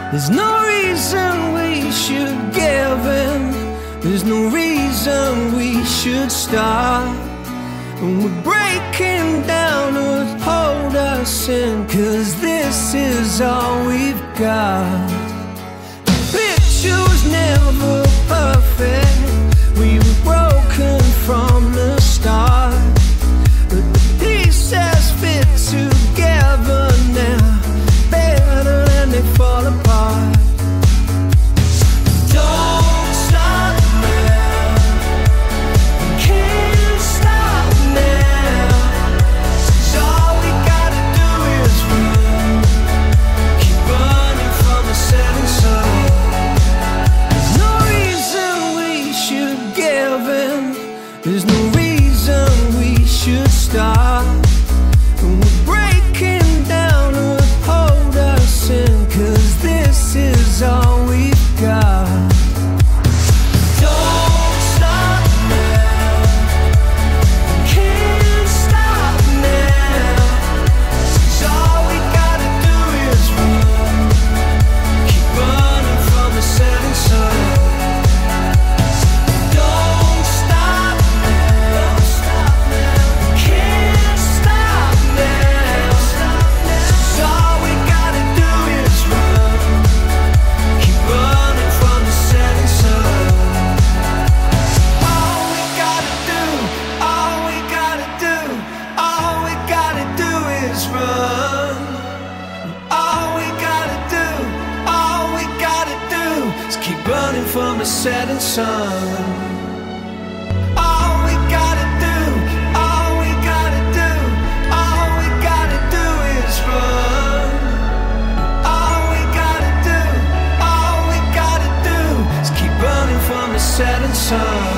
There's no reason we should give in. There's no reason we should stop. And we're breaking down to hold us in, 'cause this is all we've got. The picture was never perfect. We were broken from the start, but the pieces fit together now, better than they fall apart. Don't stop now, can't stop now, 'cause all we gotta do is run, keep running from the setting sun. There's no reason we should give in. There's no reason we should stop. And we're breaking down to hold us in, 'cause this is all we've got. Don't stop now, can't stop now, 'cause all we gotta do is run, keep running from the setting sun. Don't stop now, can't stop now, 'cause all we gotta do is run, keep running from the setting sun. All we gotta do, all we gotta do, all we gotta do is run. All we gotta do, all we gotta do is keep running from the setting sun. All we gotta do, all we gotta do, all we gotta do is run. All we gotta do, all we gotta do is keep running from the setting sun.